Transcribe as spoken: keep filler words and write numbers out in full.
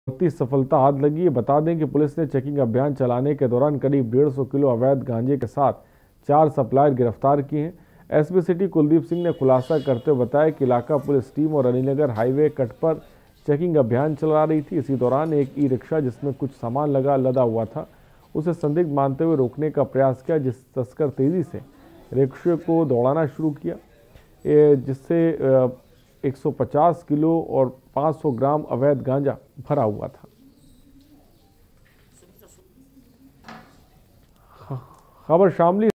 सफलता हाथ लगी है। बता दें कि पुलिस ने चेकिंग अभियान चलाने के दौरान करीब डेढ़ सौ किलो अवैध गांजे के साथ चार सप्लायर गिरफ्तार किए हैं। एसपी सिटी कुलदीप सिंह ने खुलासा करते हुए बताया कि इलाका पुलिस टीम और अलीनगर हाईवे कट पर चेकिंग अभियान चला रही थी। इसी दौरान एक ई रिक्शा जिसमें कुछ सामान लगा लदा हुआ था, उसे संदिग्ध मानते हुए रोकने का प्रयास किया, जिस तस्कर तेजी से रिक्शे को दौड़ाना शुरू किया, जिससे एक सौ पचास किलो और पाँच सौ ग्राम अवैध गांजा भरा हुआ था। खबर शामली